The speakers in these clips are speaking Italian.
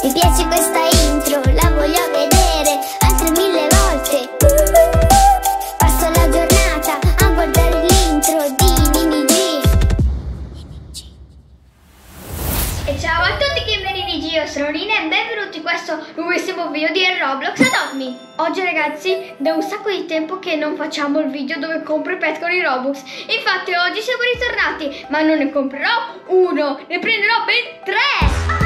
Mi piace questa intro, la voglio vedere altre 1000 volte. Passo la giornata a guardare l'intro di Nini G. E ciao a tutti gamerini G, io sono Nina e benvenuti in questo nuovissimo video di Roblox Adopt Me. Oggi ragazzi, da un sacco di tempo che non facciamo il video dove compro i pet con i Robux. Infatti oggi siamo ritornati, ma non ne comprerò uno, ne prenderò ben 3.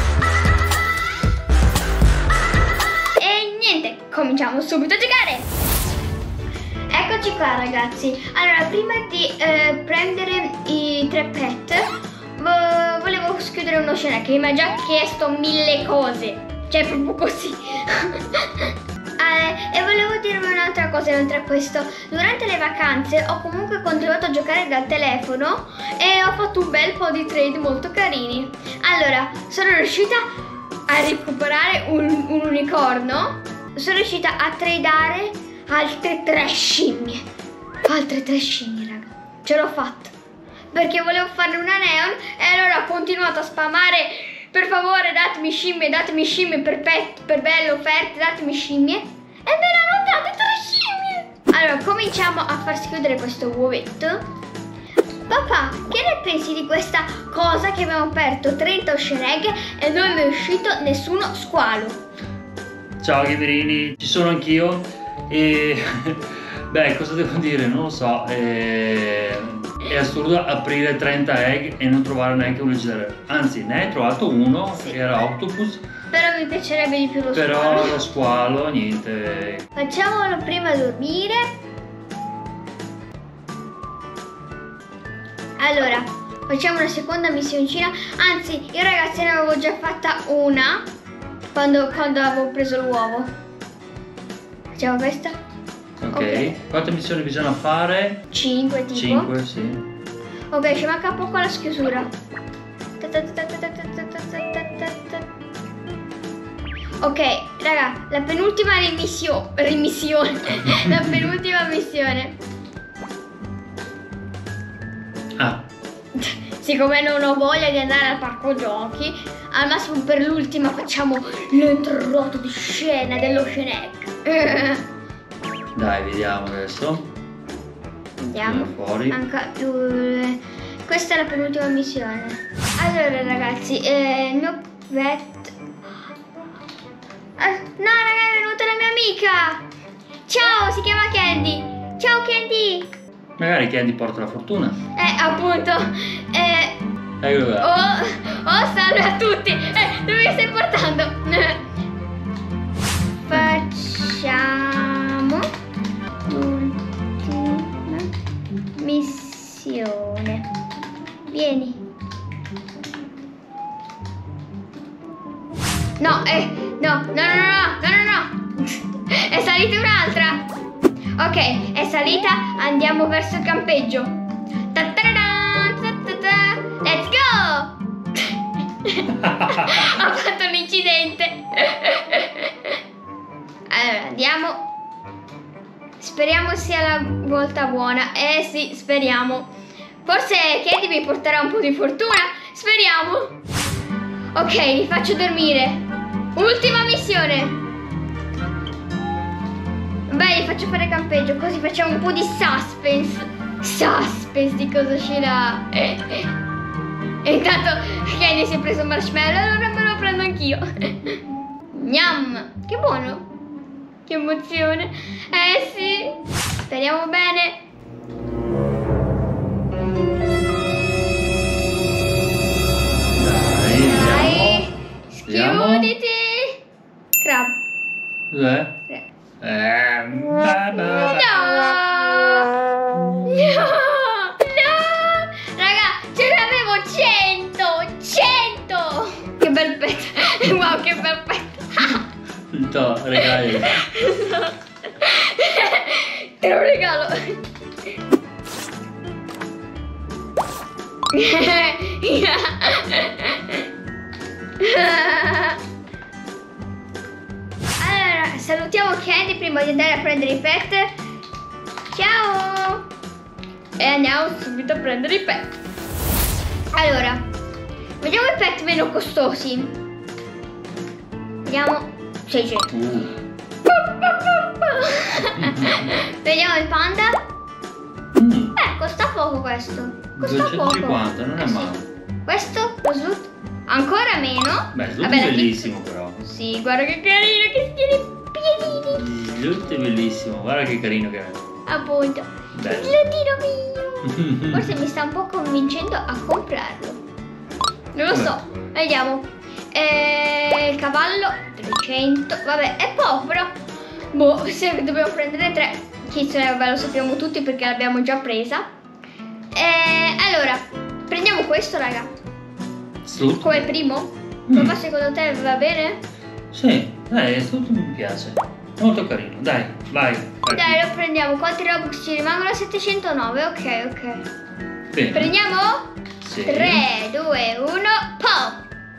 E niente, cominciamo subito a giocare. Eccoci qua ragazzi. Allora, prima di prendere i 3 pet volevo schiudere uno scena che mi ha già chiesto 1000 cose. Cioè proprio così. E volevo dirvi un'altra cosa oltre a questo. Durante le vacanze ho comunque continuato a giocare dal telefono e ho fatto un bel po' di trade molto carini. Allora, sono riuscita a recuperare un unicorno. Sono riuscita a tradare altre 3 scimmie. Altre 3 scimmie, raga. Ce l'ho fatta. Perché volevo fare una neon e allora ho continuato a spammare. Per favore datemi scimmie per pet, per belle offerte, datemi scimmie. E me ne hanno date 3 scimmie. Allora cominciamo a far schiudere questo uovetto. Papà, che ne pensi di questa cosa che abbiamo aperto 30 ocean egg e non è uscito nessuno squalo? Ciao gamerini, ci sono anch'io e beh, cosa devo dire? Non lo so, è assurdo aprire 30 egg e non trovare neanche un leggero. Anzi, ne hai trovato uno, sì, che era Octopus. Però mi piacerebbe di più lo squalo. Però lo squalo, niente. Facciamolo prima dormire. Allora, facciamo una seconda missioncina. Anzi, io ragazzi ne avevo già fatta una quando avevo preso l'uovo. Facciamo questa? Ok. Quante missioni bisogna fare? 5 tipo. 5, sì. Ok, ci manca poco alla chiusura. Ok, raga, la penultima rimissione. La penultima missione. Ah. Siccome non ho voglia di andare al parco giochi, al massimo per l'ultima facciamo l'intro di scena dello Egg. Dai, vediamo adesso. Andiamo fuori. Questa è la penultima missione. Allora ragazzi, il mio pet. No raga, è venuta la mia amica. Ciao, si chiama Candy. Ciao Candy. Magari Candy porta la fortuna. Appunto. Ecco qua. Oh, salve a tutti. Dove mi stai portando? Facciamo l'ultima missione. Vieni. No, no. È salita un'altra. Ok, è salita, andiamo verso il campeggio. Let's go! Ha fatto un incidente. Allora, andiamo. Speriamo sia la volta buona. Sì, speriamo. Forse Candy mi porterà un po' di fortuna. Speriamo. Ok, li faccio dormire. Ultima missione. Beh, li faccio fare campeggio, così facciamo un po' di suspense. Suspense di cosa uscirà. E intanto Candy si è preso un marshmallow, allora me lo prendo anch'io. Gnam, che buono. Che emozione. Sì, speriamo bene. Dai, schiuditi. Crab. Cos'è? No! Raga, ce ne avevo 100! Che bel pezzo! Wow, che bel pezzo! No, regali. Te lo regalo! Allora, salutiamo Candy prima di andare a prendere i pet. Ciao! E andiamo subito a prendere i pet. Allora, vediamo i pet meno costosi. Vediamo. 600. Vediamo il panda. Costa poco questo. Costa 250, poco. non è male. Questo, lo Slut, ancora meno. Beh, Slut Vabbè, è bellissimo però. Sì, guarda che carino che si tiene i piedini. Slut è bellissimo, guarda che carino che è. Appunto. Bello. Slutino mio. Forse mi sta un po' convincendo a comprarlo. Non lo so. Vediamo. Il cavallo 300. Vabbè, è poco però. Boh, se dobbiamo prendere 3. Vabbè, lo sappiamo tutti perché l'abbiamo già presa. Allora, prendiamo questo, raga. Slut? Come primo? Papà, secondo te va bene? Sì, Slut mi piace. Molto carino, dai, vai. Dai, lo prendiamo. Quanti Robux ci rimangono? 709, ok. Bene. Prendiamo? Sì. 3, 2, 1, pop!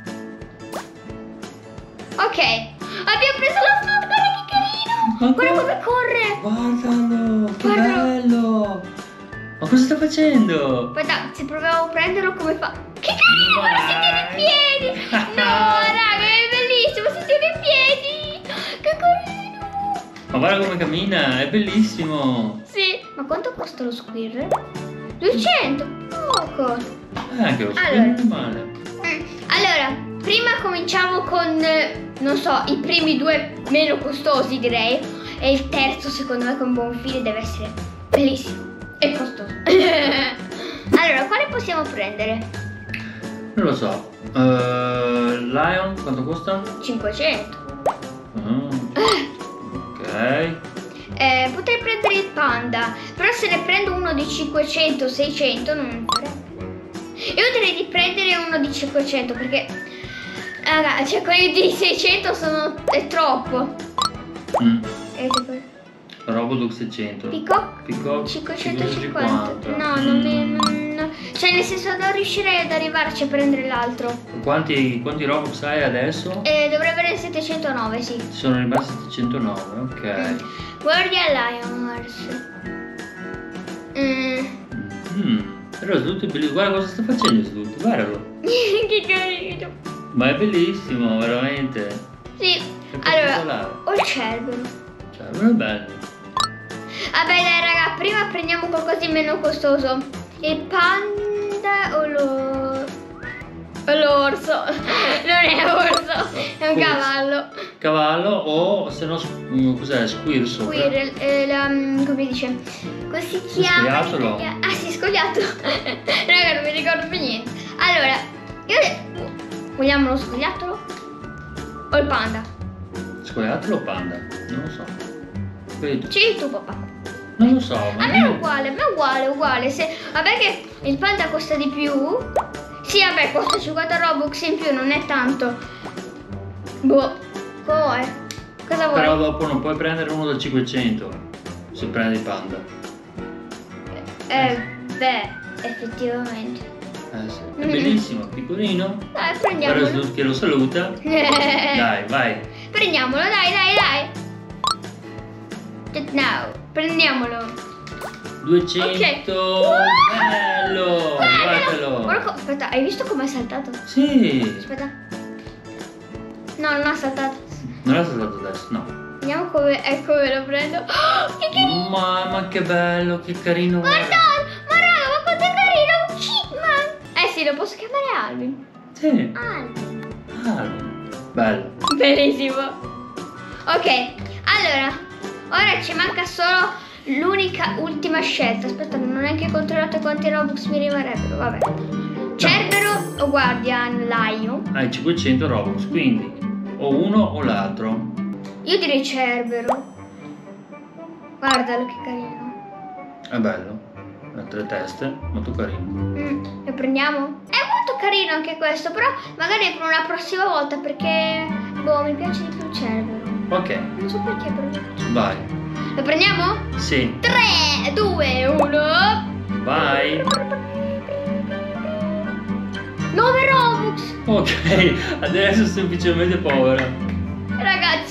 Ok, abbiamo preso la Slut, guarda che carino! Guarda come corre! Guardalo, che Guardalo. bello! Ma cosa sta facendo? Aspetta, se proviamo a prenderlo come fa? Che carino, guarda, si tiene in piedi! No, raga, è bellissimo, si tiene in piedi! Che carino! Ma guarda come cammina, è bellissimo! Sì, ma quanto costa lo squirrel? 200, poco! Anche lo Allora. spin non è male. Allora, prima cominciamo con, non so, i primi due meno costosi direi. E il terzo secondo me con buon fine deve essere bellissimo e costoso. Allora, quale possiamo prendere? Non lo so. Lion quanto costa? 500. Ok. Potrei prendere il panda, però se ne prendo uno di 500, 600 non mi farebbe. Io direi di prendere uno di 500 perché raga, cioè quelli di 600 è troppo. Robodux 600. Peacock 550. No, non mi... no. Cioè nel senso non riuscirei ad arrivarci a prendere l'altro. Quanti Robux hai adesso? Dovrei avere 709, sì. Sono rimasti 709, ok. Guardia Lions. Però Slut è bellissimo. Guarda cosa sta facendo Slut, guardalo. Che carino. Ma è bellissimo, veramente. Sì. È Allora, particolare. ho il Cerbero. Cioè, non è bello. Vabbè dai raga, prima prendiamo qualcosa di meno costoso. Il panda o l'orso? Non è orso, è un cavallo. Cavallo o se no cos'è? Squirso. Squirrel, come dice? Come si chiama? Scoiattolo. Ah sì, scoiattolo. Raga, non mi ricordo più niente. Allora, vogliamo lo scoiattolo? O il panda? Scoiattolo o panda? Non lo so. Vedi tu. Scegli tu papà. Non lo so. A me è uguale, uguale. Vabbè che il panda costa di più. Sì, vabbè, costa 50 Robux in più, non è tanto. Boh, poi cosa vuoi? Però dopo non puoi prendere uno da 500 se prendi il panda. Beh, effettivamente. Sì. È bellissimo, piccolino. Dai, Guarda prendiamolo. Slut che lo saluta. Dai, vai. Prendiamolo, dai. No, prendiamolo. 200. Ok. Bello. Guardalo. Aspetta, hai visto come ha saltato? Sì. Aspetta. No, non ha saltato. Non l'ha saltato adesso, no. Vediamo come lo prendo. Oh, che carino! Mamma che bello, che carino. Guarda, ma raga, ma quanto è carino! Un Chipman! Sì, lo posso chiamare Alvin. Sì. Alvin. Bello. Bellissimo. Ok, allora, ora ci manca solo l'unica ultima scelta. Aspetta, non ho neanche controllato quanti Robux mi rimarrebbero. Vabbè. Cerbero o Guardian Lion? Hai 500 Robux, quindi o uno o l'altro. Io direi Cerbero. Guardalo che carino. È bello. Ha 3 teste, molto carino. Lo prendiamo? È molto carino anche questo, però magari per una prossima volta perché boh, mi piace di più il Cerbero. Ok. Non so perché, però mi piace. Vai. Lo prendiamo? Sì. 3, 2, 1. Vai. 9 Robux. Ok, adesso è semplicemente povera. Ragazzi.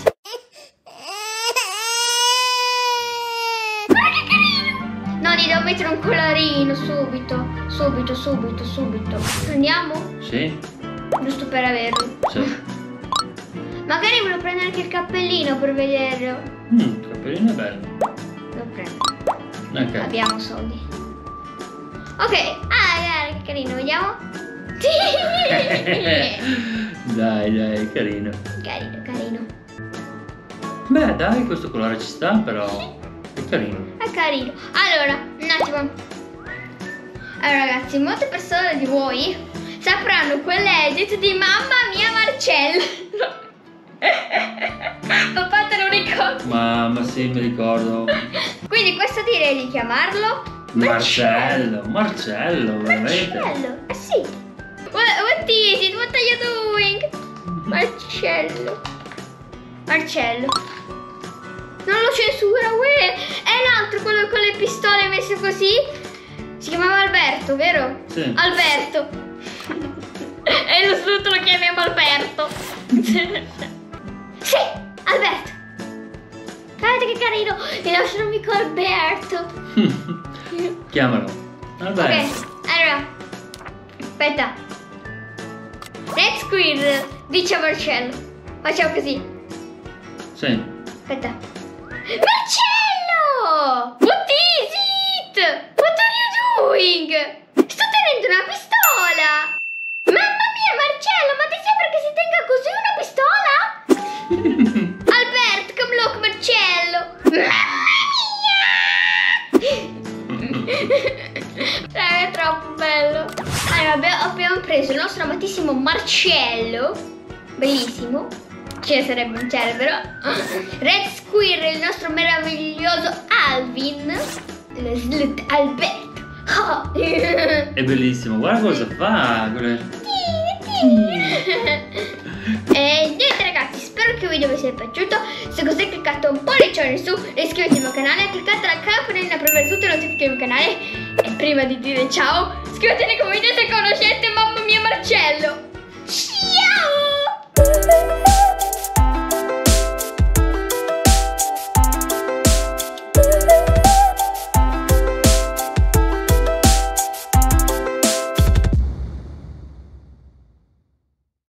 Guarda che carino. No, gli devo mettere un collarino subito. Subito. Prendiamo? Sì. Giusto per averlo. Sì. Magari volevo prendere anche il cappellino per vederlo. Il cappellino è bello. Lo prendo. Ok. Abbiamo soldi. Ok, che carino, vediamo. Dai, carino. Carino. Beh, dai, questo colore ci sta, però è carino. È carino. Allora, un attimo. Allora ragazzi, molte persone di voi sapranno quell'edit di Mamma Mia Marcello. Ho fatto l'unico. Ma sì, mi ricordo. Quindi questo direi di chiamarlo Marcello, veramente. Marcello, sì. What is it? What are you doing? Marcello. Non lo censura, uè. È l'altro, quello con le pistole messe così. Si chiamava Alberto, vero? Sì. Alberto. E lo studio lo chiamiamo Alberto. Sì, Alberto. Guardate che carino. Il nostro amico Alberto. Chiamalo. Alberto. Ok, allora. Aspetta. Red Squirrel, dice Marcello. Facciamo così. Sì. Aspetta. Marcello! What is it? What are you doing? Sto tenendo una pistola! Mamma mia, Marcello, ma ti sembra che si tenga così una pistola? Albert, come look, Marcello! Mamma mia! È troppo bello. Allora, abbiamo preso il nostro amatissimo Marcello. Bellissimo. Ce ne sarebbe un cerbero. Red Squirrel, il nostro meraviglioso Alvin. Alberto. Oh. È bellissimo, guarda cosa fa. E niente ragazzi, spero che il video vi sia piaciuto. Se così cliccate un pollicione in su, iscrivetevi al mio canale, cliccate la campanellina per avere tutte le notifiche del mio canale. E prima di dire ciao, scrivete nei commenti se conoscete Mamma Mia Marcello.